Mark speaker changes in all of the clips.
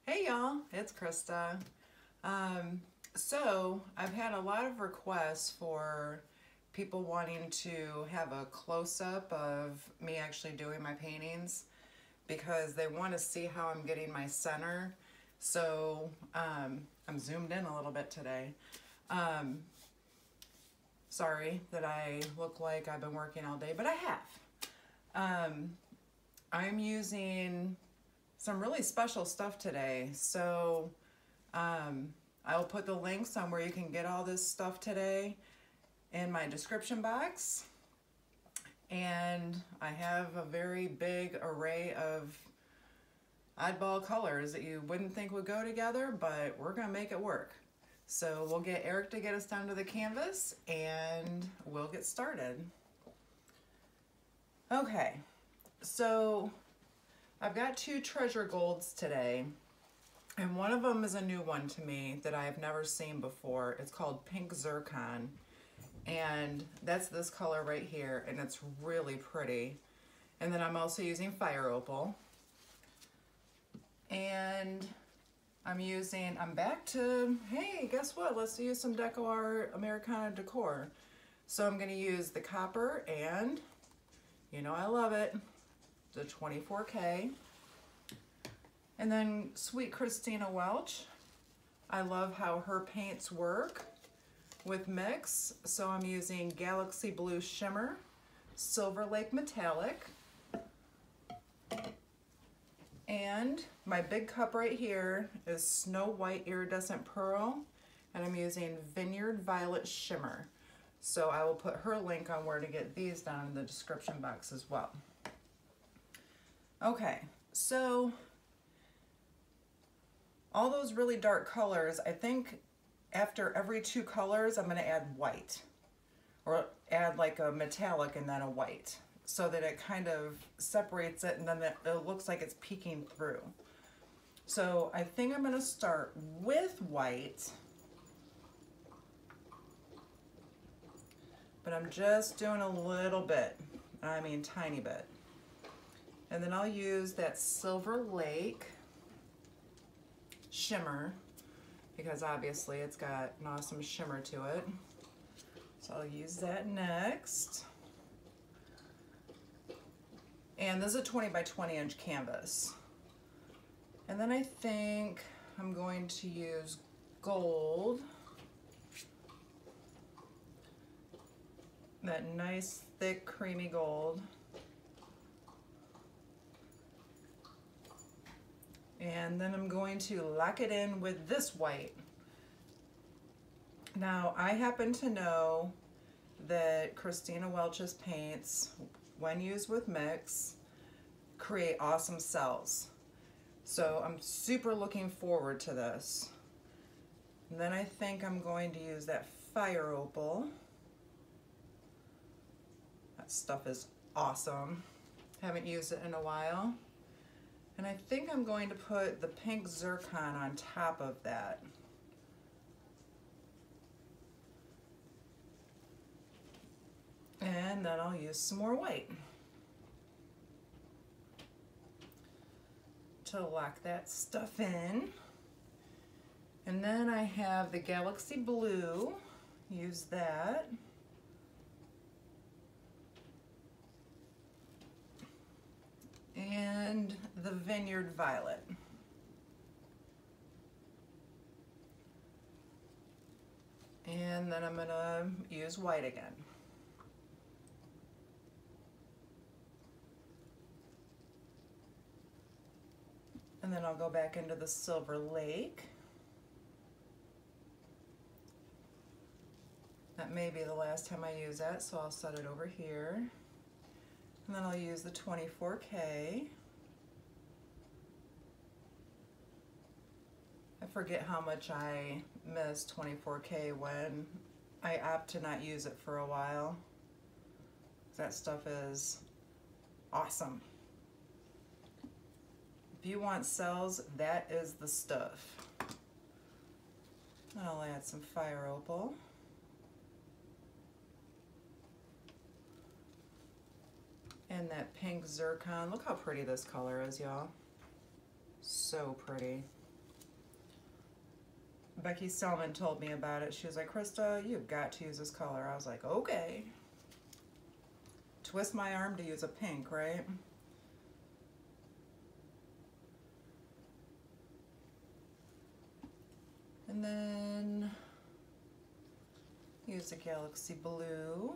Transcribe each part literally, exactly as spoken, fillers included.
Speaker 1: Hey y'all, it's Krista. Um, so I've had a lot of requests for people wanting to have a close-up of me actually doing my paintings because they want to see how I'm getting my center. So um, I'm zoomed in a little bit today. Um, sorry that I look like I've been working all day, but I have. Um, I'm using some really special stuff today. So um, I'll put the links on where you can get all this stuff today in my description box. And I have a very big array of oddball colors that you wouldn't think would go together, but we're gonna make it work. So we'll get Eric to get us down to the canvas and we'll get started. Okay, so I've got two treasure golds today, and one of them is a new one to me that I've never seen before. It's called Pink Zircon, and that's this color right here, and it's really pretty. And then I'm also using Fire Opal, and I'm using, I'm back to, hey, guess what? Let's use some DecoArt Americana decor. So I'm gonna use the copper and, you know I love it, the twenty-four K. And then Sweet Christina Welch. I love how her paints work with mix. So I'm using Galaxy Blue Shimmer, Silver Lake Metallic, and my big cup right here is Snow White Iridescent Pearl, and I'm using Vineyard Violet Shimmer. So I will put her link on where to get these down in the description box as well. Okay, so all those really dark colors, I think after every two colors, I'm gonna add white, or add like a metallic and then a white, so that it kind of separates it and then it, it looks like it's peeking through. So I think I'm gonna start with white, but I'm just doing a little bit, I mean tiny bit. And then I'll use that Silver Lake shimmer because obviously it's got an awesome shimmer to it. So I'll use that next. And this is a twenty by twenty inch canvas. And then I think I'm going to use gold. That nice thick creamy gold. And then I'm going to lock it in with this white. Now, I happen to know that Christina Welch's paints, when used with mix, create awesome cells. So I'm super looking forward to this. And then I think I'm going to use that Fire Opal. That stuff is awesome. Haven't used it in a while. And I think I'm going to put the Pink Zircon on top of that. And then I'll use some more white to lock that stuff in. And then I have the Galaxy Blue, use that. And the Vineyard Violet. And then I'm gonna use white again. And then I'll go back into the Silver Lake. That may be the last time I use that, so I'll set it over here. And then I'll use the twenty-four K. I forget how much I miss twenty-four K when I opt to not use it for a while. That stuff is awesome. If you want cells, that is the stuff. I'll add some Fire Opal. And that Pink Zircon. Look how pretty this color is, y'all. So pretty. Becky Selman told me about it. She was like, Krista, you've got to use this color. I was like, okay. Twist my arm to use a pink, right? And then use the Galaxy Blue.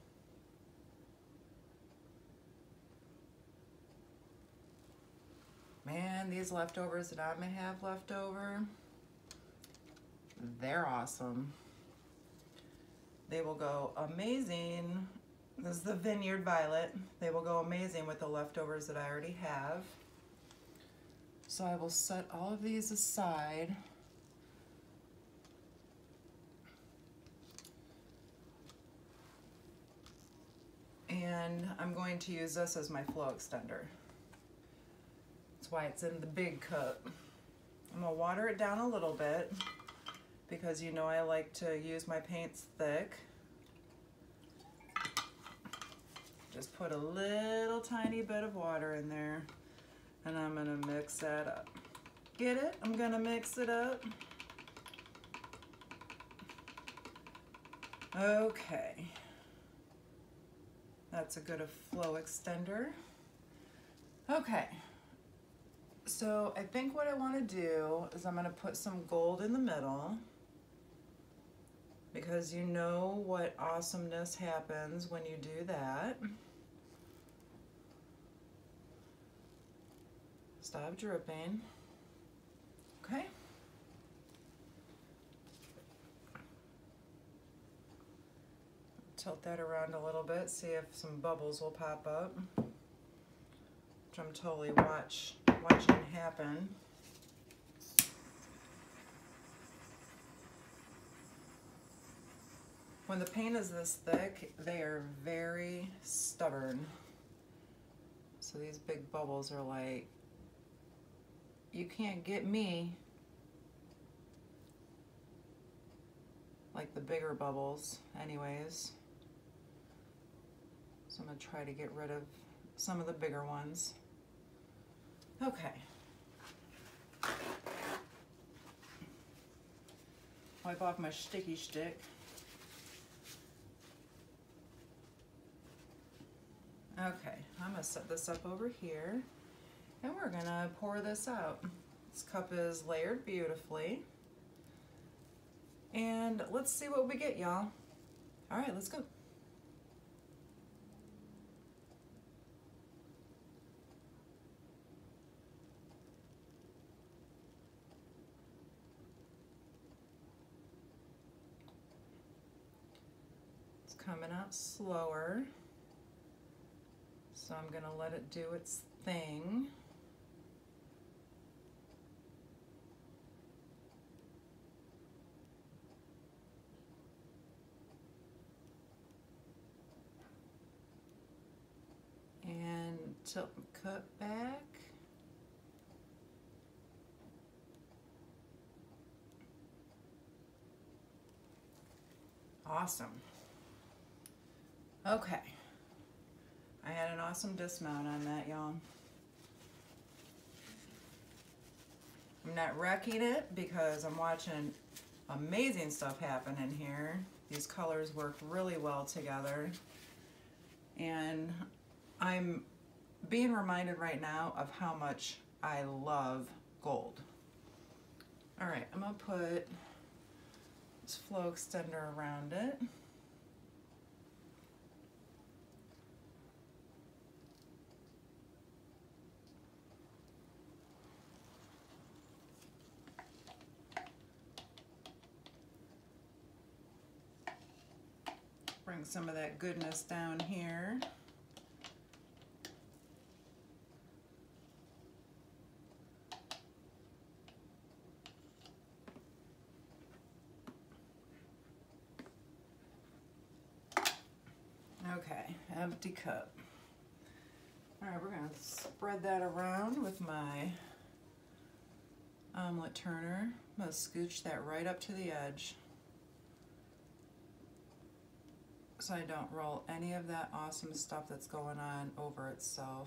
Speaker 1: Man, these leftovers that I'm gonna have left over, they're awesome. They will go amazing. This is the Vineyard Violet. They will go amazing with the leftovers that I already have. So I will set all of these aside. And I'm going to use this as my flow extender. That's why it's in the big cup. I'm gonna water it down a little bit because you know I like to use my paints thick. Just put a little tiny bit of water in there and I'm gonna mix that up. Get it? I'm gonna mix it up. Okay. That's a good flow extender. Okay. So I think what I want to do is I'm going to put some gold in the middle because you know what awesomeness happens when you do that. Stop dripping. Okay. Tilt that around a little bit, see if some bubbles will pop up, which I'm totally watch, watching happen. When the paint is this thick, they are very stubborn. So these big bubbles are like, you can't get me like the bigger bubbles anyways. So I'm gonna try to get rid of some of the bigger ones. Okay. Wipe off my sticky stick. Okay, I'm gonna set this up over here and we're gonna pour this out. This cup is layered beautifully. And let's see what we get, y'all. All right, let's go. It's coming out slower. So I'm gonna let it do its thing. And tilt and cut back. Awesome. Okay. I had an awesome dismount on that, y'all. I'm not wrecking it because I'm watching amazing stuff happen in here. These colors work really well together. And I'm being reminded right now of how much I love gold. All right, I'm gonna put this flow extender around it. Bring some of that goodness down here. Okay, empty cup. All right, we're gonna spread that around with my omelet turner. I'm gonna scooch that right up to the edge so I don't roll any of that awesome stuff that's going on over itself.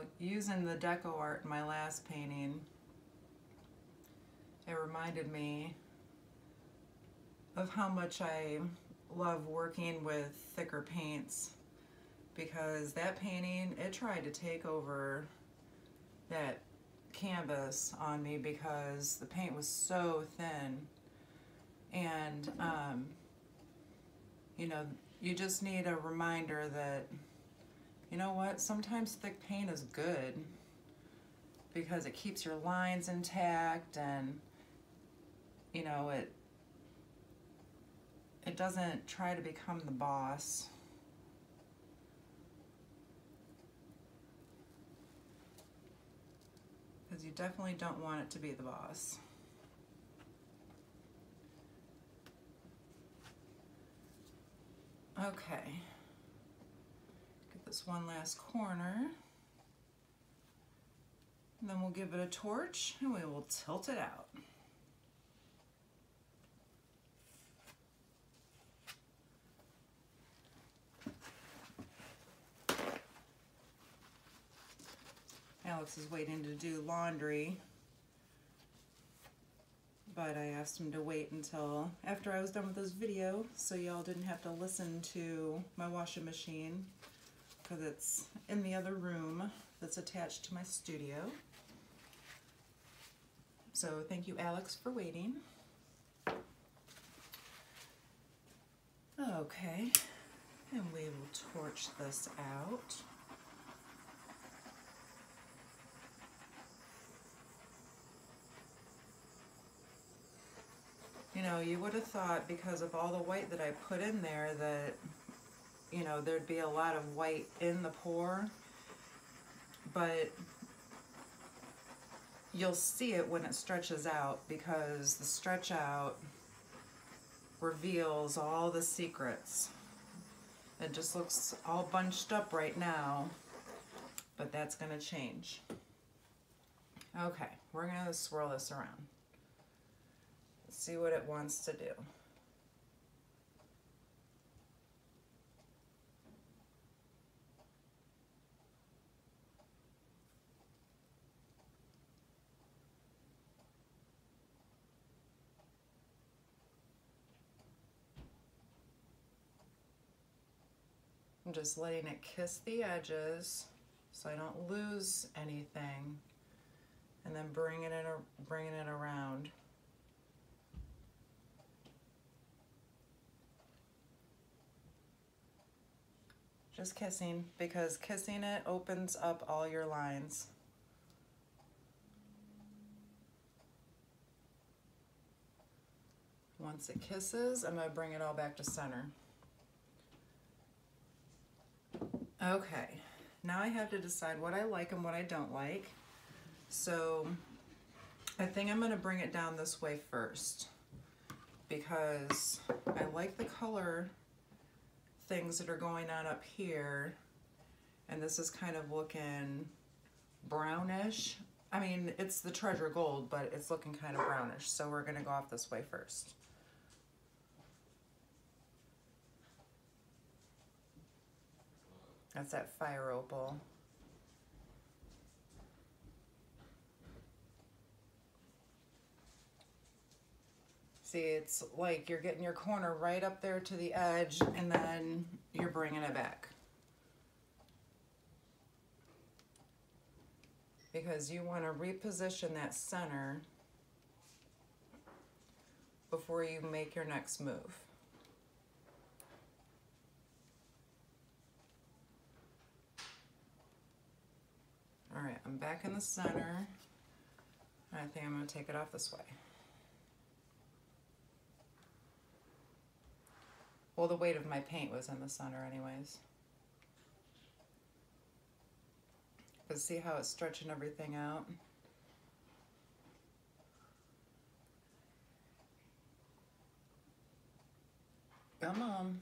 Speaker 1: using the DecoArt in my last painting, it reminded me of how much I love working with thicker paints, because that painting, it tried to take over that canvas on me because the paint was so thin. And um, you know, you just need a reminder that, you know what, sometimes thick paint is good because it keeps your lines intact, and you know, it it doesn't try to become the boss. Because you definitely don't want it to be the boss. Okay, get this one last corner, and then we'll give it a torch and we will tilt it out. Alex is waiting to do laundry, but I asked him to wait until after I was done with this video so y'all didn't have to listen to my washing machine, because it's in the other room that's attached to my studio. So thank you, Alex, for waiting. Okay, and we will torch this out. You know, you would have thought because of all the white that I put in there that, you know, there'd be a lot of white in the pour, but you'll see it when it stretches out, because the stretch out reveals all the secrets. It just looks all bunched up right now, but that's going to change. Okay, we're going to swirl this around. See what it wants to do. I'm just letting it kiss the edges so I don't lose anything, and then bringing it, bringing it around. Just kissing, because kissing it opens up all your lines. Once it kisses, I'm going to bring it all back to center. Okay, now I have to decide what I like and what I don't like. So I think I'm going to bring it down this way first, because I like the color things that are going on up here, and this is kind of looking brownish. I mean, it's the treasure gold, but it's looking kind of brownish, so we're going to go off this way first. That's that fire opal. See, it's like you're getting your corner right up there to the edge, and then you're bringing it back. Because you want to reposition that center before you make your next move. All right, I'm back in the center. I think I'm going to take it off this way. Well, the weight of my paint was in the center anyways. But see how it's stretching everything out? Come on.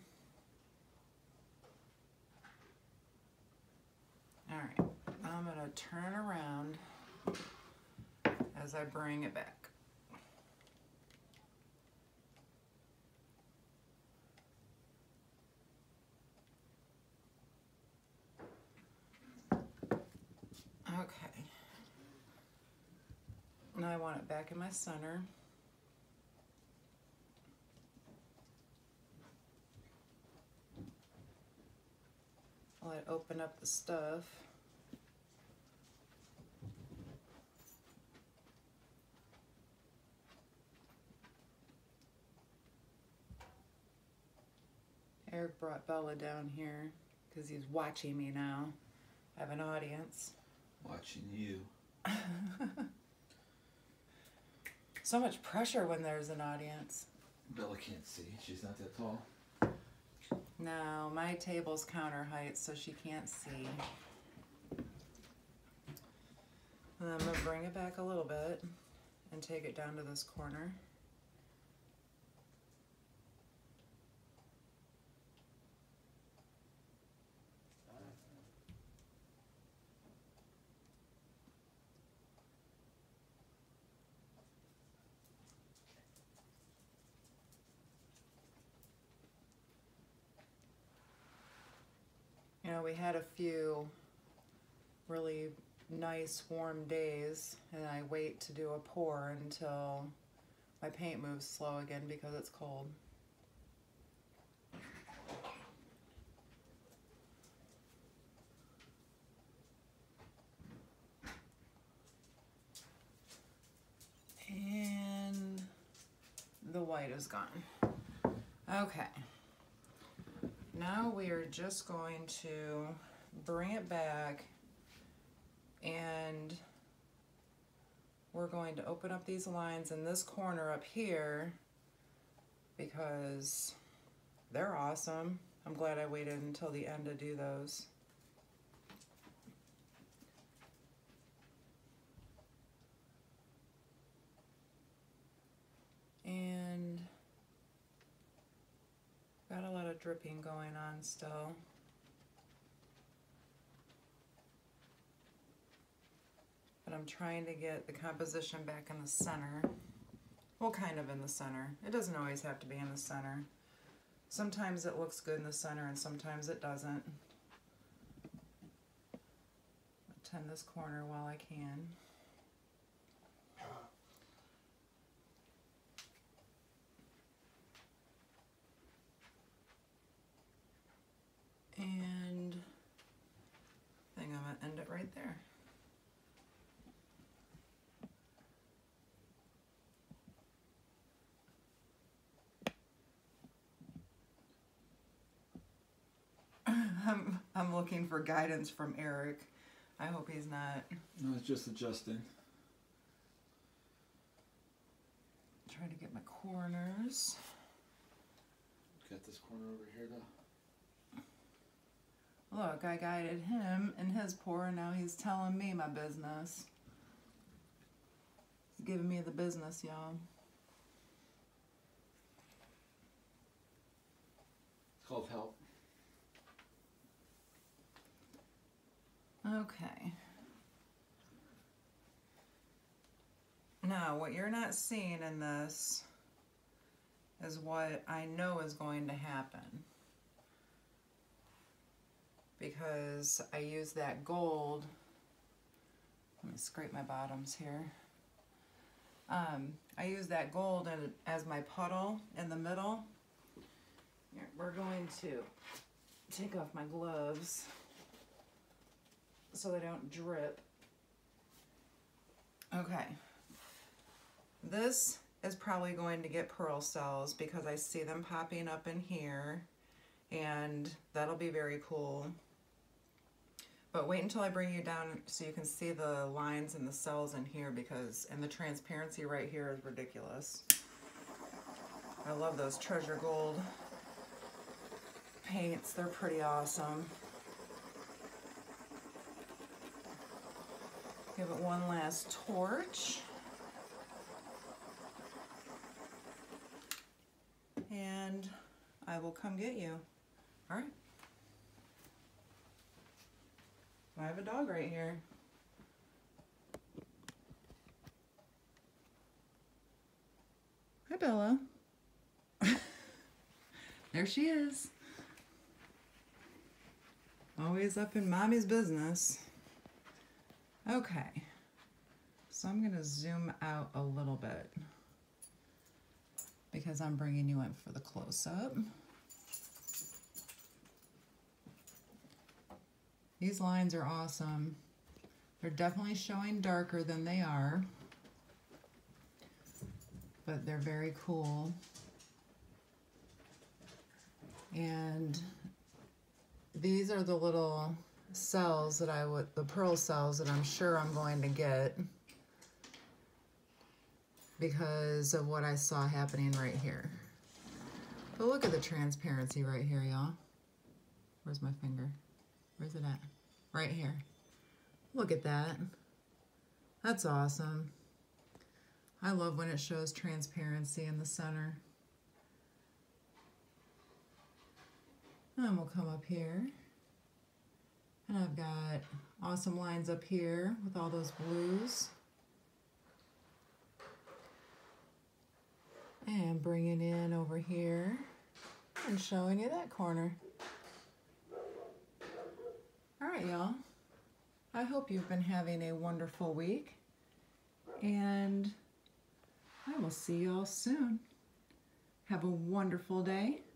Speaker 1: All right, I'm gonna turn around as I bring it back. Now I want it back in my center. I'll let it open up the stuff. Eric brought Bella down here because he's watching me now. I have an audience.
Speaker 2: Watching you.
Speaker 1: So much pressure when there's an audience.
Speaker 2: Bella can't see. She's not that tall.
Speaker 1: No, my table's counter height, so she can't see. And I'm going to bring it back a little bit and take it down to this corner. You know, we had a few really nice warm days, and I wait to do a pour until my paint moves slow again because it's cold. And the white is gone. Okay. Now we are just going to bring it back, and we're going to open up these lines in this corner up here because they're awesome. I'm glad I waited until the end to do those. And got a lot of dripping going on still. But I'm trying to get the composition back in the center. Well, kind of in the center. It doesn't always have to be in the center. Sometimes it looks good in the center and sometimes it doesn't. I'll tend this corner while I can. And I think I'm going to end it right there. I'm, I'm looking for guidance from Eric. I hope he's not.
Speaker 2: No, it's just adjusting.
Speaker 1: Try to get my corners.
Speaker 2: Got this corner over here though.
Speaker 1: Look, I guided him in his pour, and now he's telling me my business. He's giving me the business, y'all.
Speaker 2: It's called help.
Speaker 1: Okay. Now, what you're not seeing in this is what I know is going to happen. Because I use that gold. Let me scrape my bottoms here. Um, I use that gold in, as my puddle in the middle. Here, we're going to take off my gloves so they don't drip. Okay. This is probably going to get pearl cells because I see them popping up in here, and that'll be very cool. But wait until I bring you down so you can see the lines and the cells in here, because, and the transparency right here is ridiculous. I love those treasure gold paints. They're pretty awesome. Give it one last torch. And I will come get you. All right. I have a dog right here. Hi, Bella. There she is. Always up in mommy's business. Okay. So I'm going to zoom out a little bit because I'm bringing you in for the close-up. These lines are awesome. They're definitely showing darker than they are, but they're very cool. And these are the little cells that I would, the pearl cells that I'm sure I'm going to get because of what I saw happening right here. But look at the transparency right here, y'all. Where's my finger? Where's it at? Right here. Look at that. That's awesome. I love when it shows transparency in the center. And then we'll come up here. And I've got awesome lines up here with all those blues. And bringing in over here and showing you that corner. All right, y'all. I hope you've been having a wonderful week. And I will see y'all soon. Have a wonderful day.